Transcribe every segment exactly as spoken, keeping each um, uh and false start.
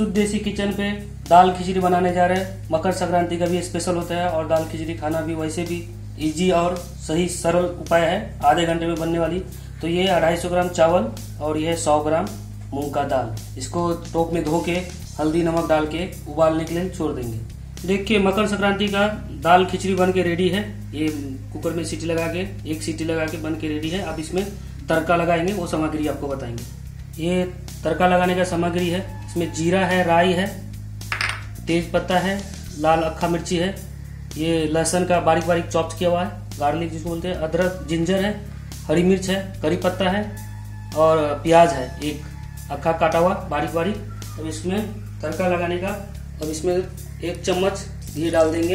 शुद्ध देसी किचन पे दाल खिचड़ी बनाने जा रहे हैं। मकर संक्रांति का भी स्पेशल होता है और दाल खिचड़ी खाना भी वैसे भी इजी और सही सरल उपाय है, आधे घंटे में बनने वाली। तो ये अढ़ाई सौ ग्राम चावल और ये सौ ग्राम मूंग का दाल, इसको टोप में धो के हल्दी नमक डाल के उबालने के लिए छोड़ देंगे। देखिए मकर संक्रांति का दाल खिचड़ी बन के रेडी है। ये कुकर में सीटी लगा के एक सीटी लगा के बन के रेडी है। अब इसमें तड़का लगाएंगे, वो सामग्री आपको बताएंगे। ये तड़का लगाने का सामग्री है, इसमें जीरा है, राई है, तेज पत्ता है, लाल अक्खा मिर्ची है, ये लहसुन का बारीक बारीक चॉप्स किया हुआ है, गार्लिक जिसको बोलते हैं, अदरक जिंजर है, हरी मिर्च है, करी पत्ता है और प्याज है एक अक्खा काटा हुआ बारीक बारीक। अब इसमें तड़का लगाने का, अब इसमें एक चम्मच घी डाल देंगे,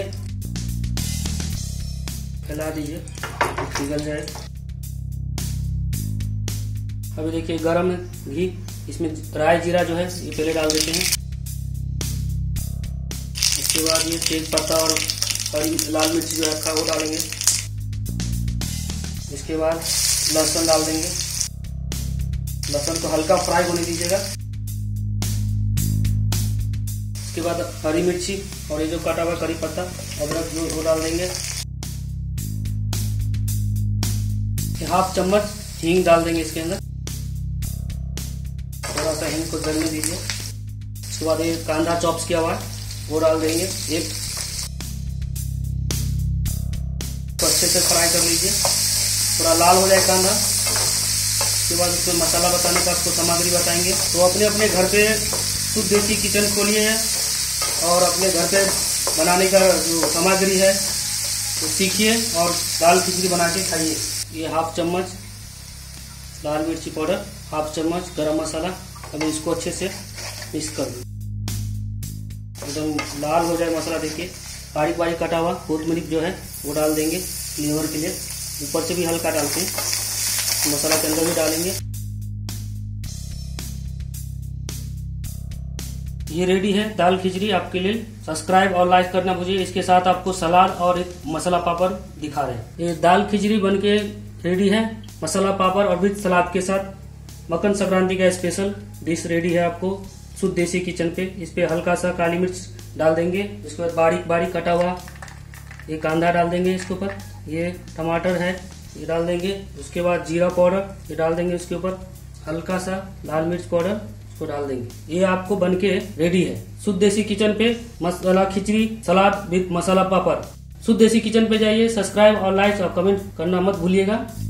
फैला दीजिए, पिघल जाए। अभी देखिए गरम है घी, इसमें राई जीरा जो है ये पहले डाल देते हैं। उसके बाद ये तेज पत्ता और हरी लाल मिर्च जो है अक्खा वो डालेंगे। इसके बाद लहसुन डाल देंगे, लहसुन को हल्का फ्राई होने दीजिएगा। उसके बाद हरी मिर्ची और ये जो काटा हुआ करी पत्ता अदरक जो वो डाल देंगे। हाफ चम्मच हींग डाल देंगे इसके अंदर, थोड़ा सा हींग को जलने दीजिए। उसके बाद ये कांदा चॉप्स किया हुआ है वो डाल देंगे एक, तो अच्छे से फ्राई कर लीजिए, थोड़ा लाल हो जाए कांदा। उसके बाद उसमें मसाला बताने का आपको सामग्री बताएंगे। तो अपने अपने घर पे शुद्ध देसी किचन खोलिए है और अपने घर पे बनाने का जो सामग्री है वो सीखिए और दाल खिचड़ी बना के खाइए। ये हाफ चम्मच लाल मिर्ची पाउडर, हाफ चम्मच गरम मसाला। अभी इसको अच्छे से मिक्स कर दो, एकदम लाल हो जाए मसाला। देखिए बारीक बारीक कटा हुआ कोतमीर जो है वो डाल देंगे फ्लेवर के लिए, ऊपर से भी हल्का डालते हैं, मसाला के अंदर भी डालेंगे। ये रेडी है दाल खिचड़ी आपके लिए। सब्सक्राइब और लाइक करना भूलिए। इसके साथ आपको सलाद और एक मसाला पापड़ दिखा रहे हैं। ये दाल खिचड़ी बन के रेडी है, मसाला पापड़ और विद सलाद के साथ। मकर संक्रांति का स्पेशल डिश रेडी है आपको शुद्ध देसी किचन पे। इस पे हल्का सा काली मिर्च डाल देंगे, उसके बाद बारीक बारीक कटा हुआ ये कांदा डाल देंगे इसके ऊपर, ये टमाटर है ये डाल देंगे। उसके बाद जीरा पाउडर ये डाल देंगे, उसके ऊपर हल्का सा लाल मिर्च पाउडर इसको डाल देंगे। ये आपको बनके रेडी है शुद्ध देसी किचन पे मसाला खिचड़ी सलाद विद मसाला पापड़। शुद्ध देसी किचन पे जाइए, सब्सक्राइब और लाइक और कमेंट करना मत भूलिएगा।